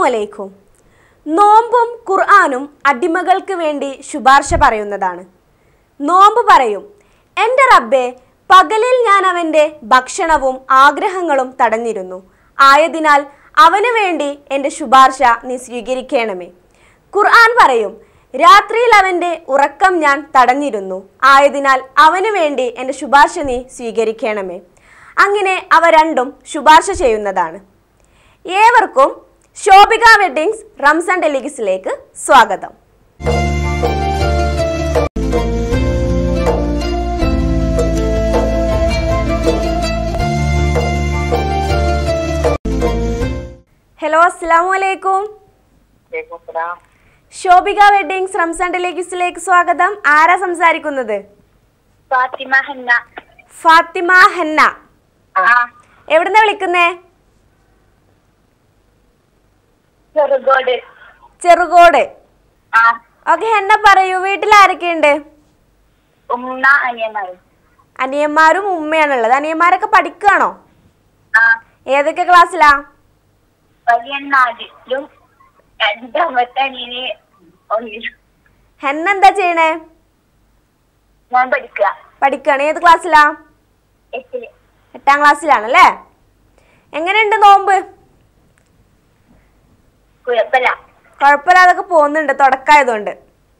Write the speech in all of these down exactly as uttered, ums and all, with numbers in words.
അലൈക്കും. നോമ്പും ഖുർആനും അടിമകൾക്ക് വേണ്ടി ശുപാർശ പറയുന്നതാണ്. നോമ്പ് പറയും, എൻ്റെ റബ്ബേ, പകലിൽ ഞാൻ അവൻ്റെ ഭക്ഷണവും ആഗ്രഹങ്ങളും തടഞ്ഞിരുന്നു. ആയതിനാൽ അവന് വേണ്ടി എൻ്റെ ശുപാർശ നീ സ്വീകരിക്കണമേ. ഖുർആൻ പറയും, രാത്രിയിൽ അവൻ്റെ ഉറക്കം ഞാൻ തടഞ്ഞിരുന്നു. ആയതിനാൽ അവന് വേണ്ടി എൻ്റെ ശുപാർശ നീ സ്വീകരിക്കണമേ. അങ്ങനെ അവ രണ്ടും ശുപാർശ ചെയ്യുന്നതാണ്. ഏവർക്കും ശോഭിക വെഡ്ഡിങ്സ് റംസാൻ ഡെലിഗസിലേക്ക് സ്വാഗതം. ഹലോ, അസ്സലാമു അലൈക്കും. ശോഭിക വെഡ്ഡിങ്സ് റംസാൻ ഡെലിഗസിലേക്ക് സ്വാഗതം. ആരാ സംസാരിക്കുന്നത്? ഫാത്തിമ ഹന്ന. ഫാത്തിമ ഹന്ന. എവിടുന്നാ വിളിക്കുന്നേ? ചെറുകോട്. ചെറുകോട്. ഓക്കെ, ഹന്ന പറയൂ, വീട്ടിൽ ആരൊക്കെയുണ്ട്? ഉമ്മ, അനിയന്മാരും. അനിയന്മാരും ഉമ്മയാണുള്ളത്. അനിയന്മാരൊക്കെ പഠിക്കുകയാണോ? ആ. ഏതൊക്കെ ക്ലാസ്സിലാ? വലിയ നാലിലും രണ്ടാമത്തെ അനിയന് ഒന്നിലും. ഹന്ന എന്താ ചെയ്യണേ? ഞാൻ പഠിക്കുക. പഠിക്കുകയാണ്. ഏത് ക്ലാസ്സിലാ? എട്ടില്. എട്ടാം ക്ലാസ്സിലാണല്ലേ. എങ്ങനെയുണ്ട് നോമ്പ്? കുഴപ്പമില്ല. കുഴപ്പമില്ലാതൊക്കെ പോകുന്നുണ്ട്, തുടക്കമായതുകൊണ്ട്.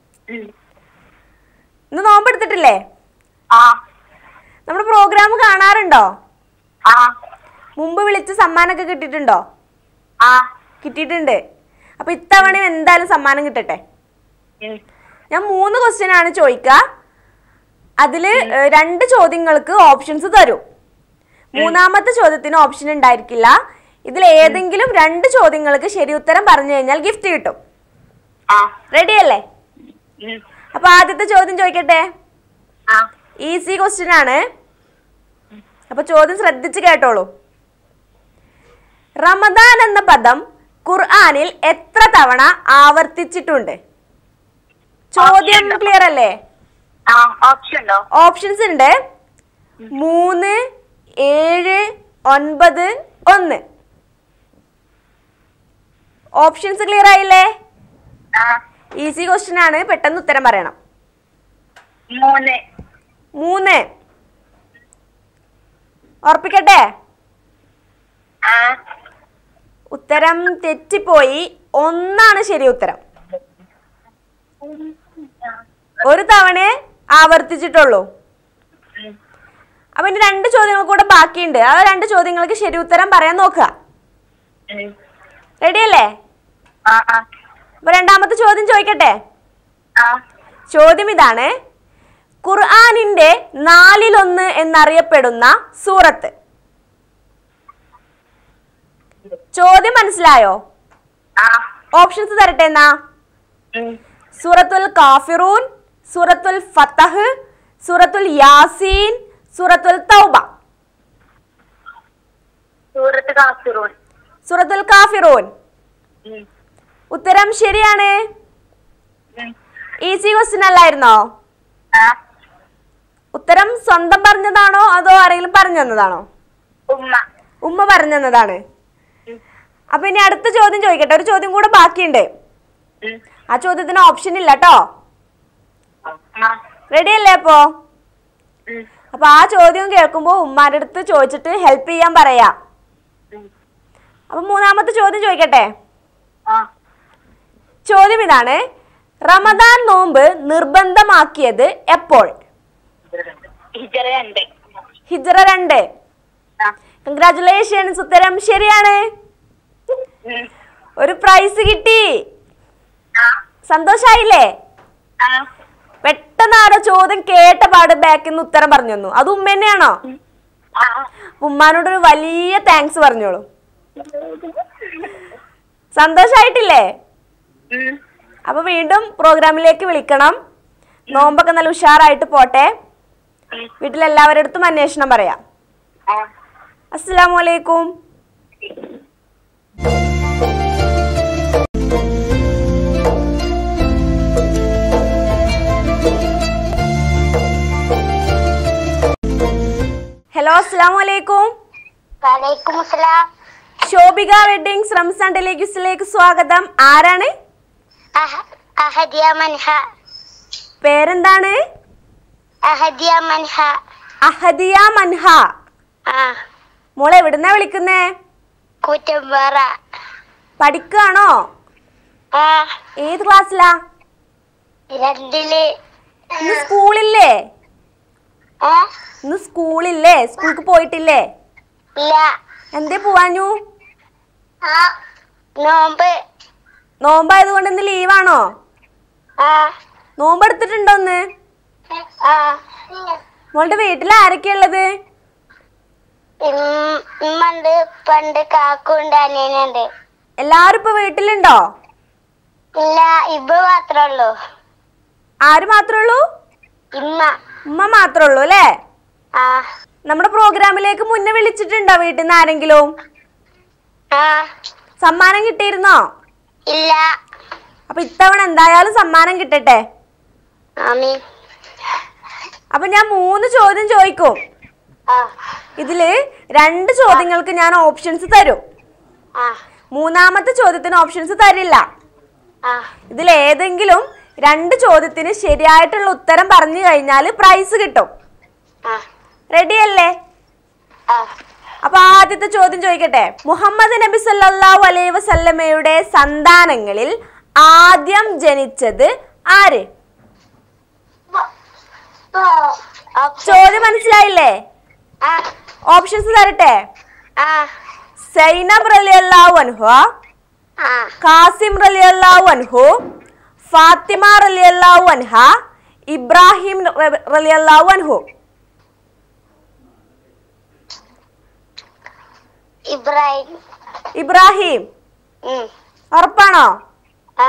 ഇന്ന് നോമ്പ് എടുത്തിട്ടില്ലേ? ആ. നമ്മുടെ പ്രോഗ്രാം കാണാറുണ്ടോ? ആ. മുമ്പ് വിളിച്ച് സമ്മാനമൊക്കെ കിട്ടിയിട്ടുണ്ടോ? ആ. കിട്ടിയിട്ടുണ്ട്. അപ്പൊ ഇത്തവണ എന്തായാലും സമ്മാനം കിട്ടട്ടെ. ഞാൻ മൂന്ന് ക്വസ്റ്റ്യൻ ആണ് ചോദിക്കുക. അതില് രണ്ട് ചോദ്യങ്ങൾക്ക് ഓപ്ഷൻസ് തരും. മൂന്നാമത്തെ ചോദ്യത്തിന് ഓപ്ഷൻ ഉണ്ടായിരിക്കില്ല. ഇതിൽ ഏതെങ്കിലും രണ്ട് ചോദ്യങ്ങൾക്ക് ശരി ഉത്തരം പറഞ്ഞു കഴിഞ്ഞാൽ ഗിഫ്റ്റ് കിട്ടും. റെഡി അല്ലേ? അപ്പൊ ആദ്യത്തെ ചോദ്യം ചോദിക്കട്ടെ. ഈസി ക്വസ്റ്റ്യൻ ആണ്. അപ്പൊ ചോദ്യം ശ്രദ്ധിച്ച് കേട്ടോളൂ. റമദാൻ എന്ന പദം ഖുർആനിൽ എത്ര തവണ ആവർത്തിച്ചിട്ടുണ്ട്? ചോദ്യം ക്ലിയർ അല്ലേ? ഓപ്ഷൻസ് ഉണ്ട്. മൂന്ന്, ഏഴ്, ഒൻപത്, ഒന്ന്. ഓപ്ഷൻസ് ക്ലിയർ ആയില്ലേ? ഈസി ക്വസ്റ്റ്യൻ ആണ്, പെട്ടെന്ന് ഉത്തരം പറയണം. മൂന്ന്. മൂന്ന് ഉറപ്പിക്കട്ടെ? ഉത്തരം തെറ്റിപ്പോയി. ഒന്നാണ് ശരി ഉത്തരം. ഒരു തവണ ആവർത്തിച്ചിട്ടുള്ളൂ. അപ്പൊ ഇനി രണ്ട് ചോദ്യങ്ങൾ കൂടെ ബാക്കിയുണ്ട്. ആ രണ്ട് ചോദ്യങ്ങൾക്ക് ശരി ഉത്തരം പറയാൻ നോക്കുക. റെഡി അല്ലേ? അപ്പൊ രണ്ടാമത്തെ ചോദ്യം ചോദിക്കട്ടെ. ചോദ്യം ഇതാണ്: ഖുർആനിന്റെ നാലിലൊന്ന് എന്നറിയപ്പെടുന്ന സൂറത്ത്. ചോദ്യം മനസ്സിലായോ? ഓപ്ഷൻസ് തരട്ടെ എന്നാ. സൂറത്തുൽ കാഫിറൂൻ, സൂറത്തുൽ ഫതഹ്, സൂറത്തുൽ യാസീൻ, സൂറത്തുൽ തൗബ. സൂറത്തുൽ കാഫിറൂൻ. സൂറത്തുൽ കാഫിറൂൻ. ഉത്തരം ശരിയാണ്. ഈസി ക്വസ്റ്റ്യൻ അല്ലായിരുന്നോ? ഉത്തരം സ്വന്തം പറഞ്ഞതാണോ അതോ ആരെങ്കിലും പറഞ്ഞു തന്നതാണോ? ഉമ്മ. ഉമ്മ പറഞ്ഞു തന്നതാണ്. അപ്പൊ ഇനി അടുത്ത ചോദ്യം ചോദിക്കട്ടെ. ഒരു ചോദ്യം കൂടെ ബാക്കിയുണ്ട്. ആ ചോദ്യത്തിന് ഓപ്ഷൻ ഇല്ല കേട്ടോ. റെഡി അല്ലേ? അപ്പോ അപ്പൊ ആ ചോദ്യം കേൾക്കുമ്പോ ഉമ്മാന്റെ അടുത്ത് ചോദിച്ചിട്ട് ഹെൽപ്പ് ചെയ്യാൻ പറയാ. അപ്പൊ മൂന്നാമത്തെ ചോദ്യം ചോദിക്കട്ടെ. ചോദ്യം ഇതാണ്: റമദാൻ നോമ്പ് നിർബന്ധമാക്കിയത് എപ്പോൾ? ഹിജ്റ രണ്ട്. കൺഗ്രാറ്റുലേഷൻസ്, ഉത്തരം ശരിയാണ്. ഒരു പ്രൈസ് കിട്ടി. സന്തോഷായില്ലേ? പെട്ടെന്ന് ആരോ ചോദ്യം കേട്ട പാട് ബാക്കിൽ നിന്ന് ഉത്തരം പറഞ്ഞു തന്നു. അത് ഉമ്മ തന്നെയാണോ? ഉമ്മാനോടൊരു വലിയ താങ്ക്സ് പറഞ്ഞോളൂ. സന്തോഷായിട്ടില്ലേ? അപ്പൊ വീണ്ടും പ്രോഗ്രാമിലേക്ക് വിളിക്കണം. നോമ്പൊക്കെ നല്ല ഉഷാറായിട്ട് പോട്ടെ. വീട്ടിലെല്ലാവരുടെ അടുത്തും അന്വേഷണം പറയാം. അസ്സലാമു അലൈക്കും. ഹലോ, അസ്സലാമു അലൈക്കും. വലൈക്കും അസ്സലാം. ശോഭിക വെഡിങ്സ് റംസാൻ ടെലിഗ്യൂസിലേക്ക് സ്വാഗതം. ആരാണ്? അഹദിയ മൻഹ. പേരെന്താണ്? അഹദിയ മൻഹ. അഹദിയ മൻഹ. ആ. മോളെ എവിടുന്നാ വിളിക്കുന്നേ? കൂറ്റമ്പാറ. പഠിക്കാണോ? ആ. ഏത് ക്ലാസ്സിലാ? രണ്ടില്. ഇന്ന് സ്കൂളില്ലേ? ആ. ഇന്ന് സ്കൂളില്ലേ? സ്കൂൾക്ക് പോയിട്ടില്ലേ? ഇല്ല. എന്തേ പോവാഞ്ഞു? ആ. നോമ്പ്. നോമ്പായതുകൊണ്ട് ഇന്ന് ലീവാണോ? ആ. നോമ്പ് എടുത്തിട്ടുണ്ടോ ഇന്ന്? ആ. മോളുടെ വീട്ടിൽ ആരൊക്കെയുള്ളത്? ഇമ്മണ്ട്, പണ്ട് കാക്കുണ്ട്, അനിയനുണ്ട്. എല്ലാരും ഇപ്പൊ വീട്ടിലുണ്ടോ? ഇല്ല, ഇബ മാത്രേ ഉള്ളൂ. ആര് മാത്രേ ഉള്ളൂ? ഇമ്മ. ഉമ്മ മാത്രേ ഉള്ളൂ അല്ലേ? ആ. നമ്മുടെ പ്രോഗ്രാമിലേക്ക് മുന്നേ വിളിച്ചിട്ടുണ്ടോ വീട്ടിൽ നിന്ന് ആരെങ്കിലും? ആ. സമ്മാനം കിട്ടിയിരുന്നോ? ഇല്ല. അപ്പൊ ഇത്തവണ എന്തായാലും സമ്മാനം കിട്ടട്ടെ. ആമീൻ. അപ്പൊ ഞാൻ മൂന്ന് ചോദ്യം ചോദിക്കും. ആ. ഇതില് രണ്ട് ചോദ്യങ്ങൾക്ക് ഞാൻ ഓപ്ഷൻസ് തരും. ആ. മൂന്നാമത്തെ ചോദ്യത്തിന് ഓപ്ഷൻസ് തരില്ല. ആ. ഇതിൽ ഏതെങ്കിലും രണ്ട് ചോദ്യത്തിന് ശരിയായിട്ടുള്ള ഉത്തരം പറഞ്ഞു കഴിഞ്ഞാൽ പ്രൈസ് കിട്ടും. ആ. റെഡി അല്ലേ? ആ. അപ്പൊ ആദ്യത്തെ ചോദ്യം ചോദിക്കട്ടെ. മുഹമ്മദ് നബി സല്ലല്ലാഹു അലൈഹി വസല്ലമയുടെ സന്താനങ്ങളിൽ ആദ്യം ജനിച്ചത് ആര്? ചോദ്യം മനസ്സിലായില്ലേ? ആ. ഓപ്ഷൻസ് തരട്ടെ. ആ. സൈനബ് റളിയല്ലാഹു അൻഹു, ആ. ഖാസിം റളിയല്ലാഹു അൻഹു, ഫാത്തിമ റളിയല്ലാഹു അൻഹ, ഇബ്രാഹിം റളിയല്ലാഹു അൻഹു. ഇബ്രാഹിം. ഇബ്രാഹിം. ഉറപ്പാണോ? ആ.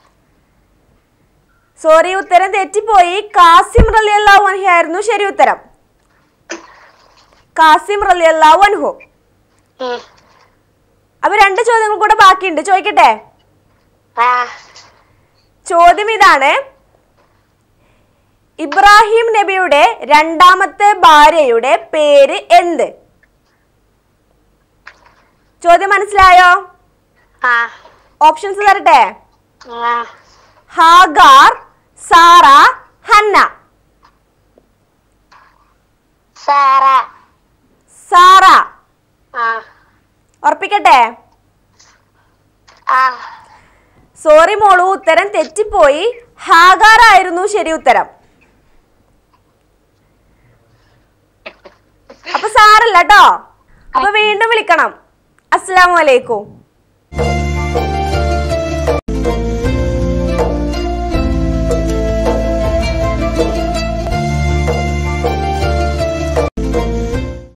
സോറി, ഉത്തരം തെറ്റിപ്പോയി. ഖാസിം റളിയല്ലാഹു അൻഹു ആയിരുന്നു ശരി ഉത്തരം. ഖാസിം റളിയല്ലാഹു അൻഹു. അപ്പൊ രണ്ട് ചോദ്യങ്ങൾ കൂടെ ബാക്കിയുണ്ട്, ചോദിക്കട്ടെ. ചോദ്യം ഇതാണ്. ഇബ്രാഹിം നബിയുടെ രണ്ടാമത്തെ ഭാര്യയുടെ പേര് എന്ത്? ചോദ്യം മനസ്സിലായോ? ഓപ്ഷൻസ് തരട്ടെ. Hagar, Sarah, Hannah. Sarah. Sarah. ഉറപ്പിക്കട്ടെ? സോറി മോളു, ഉത്തരം തെറ്റിപ്പോയി. ഹാഗാർ ആയിരുന്നു ശരി ഉത്തരം. അപ്പൊ സാറല്ല കേട്ടോ. അപ്പൊ വീണ്ടും വിളിക്കണം. അസ്സലാമു അലൈക്കും.